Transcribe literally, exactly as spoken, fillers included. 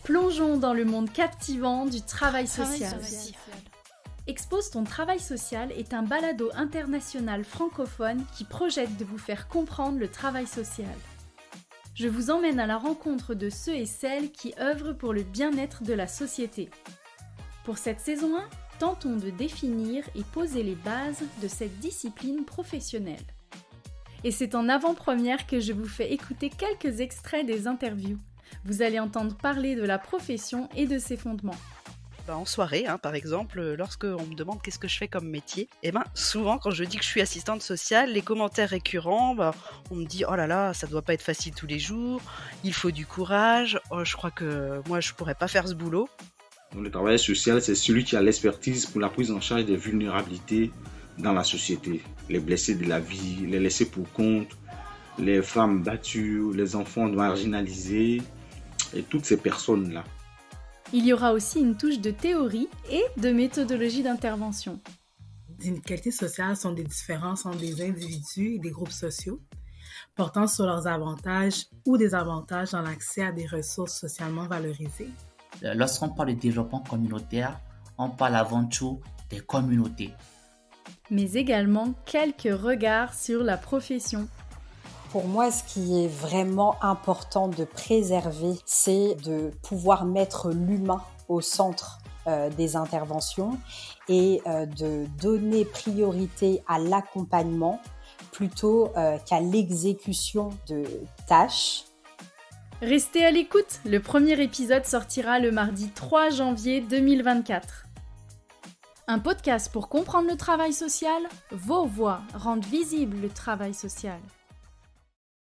Plongeons dans le monde captivant du travail social. Travail social. Expose ton travail social est un balado international francophone qui projette de vous faire comprendre le travail social. Je vous emmène à la rencontre de ceux et celles qui œuvrent pour le bien-être de la société. Pour cette saison un, tentons de définir et poser les bases de cette discipline professionnelle. Et c'est en avant-première que je vous fais écouter quelques extraits des interviews. Vous allez entendre parler de la profession et de ses fondements. Ben, en soirée, hein, par exemple, lorsqu'on me demande qu'est-ce que je fais comme métier, et ben souvent quand je dis que je suis assistante sociale, les commentaires récurrents, ben, on me dit oh là là, ça doit pas être facile tous les jours, il faut du courage, oh, je crois que moi je pourrais pas faire ce boulot. Le travail social, c'est celui qui a l'expertise pour la prise en charge des vulnérabilités dans la société, les blessés de la vie, les laissés pour compte, les femmes battues, les enfants marginalisés et toutes ces personnes-là. Il y aura aussi une touche de théorie et de méthodologie d'intervention. Les inégalités sociales sont des différences entre des individus et des groupes sociaux, portant sur leurs avantages ou désavantages dans l'accès à des ressources socialement valorisées. Lorsqu'on parle de développement communautaire, on parle avant tout des communautés. Mais également quelques regards sur la profession. Pour moi, ce qui est vraiment important de préserver, c'est de pouvoir mettre l'humain au centre euh, des interventions et euh, de donner priorité à l'accompagnement plutôt euh, qu'à l'exécution de tâches. Restez à l'écoute, le premier épisode sortira le mardi trois janvier deux mille vingt-quatre. Un podcast pour comprendre le travail social, vos voix rendent visible le travail social.